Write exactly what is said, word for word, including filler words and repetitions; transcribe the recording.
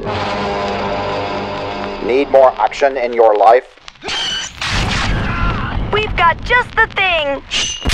Need more action in your life? We've got just the thing!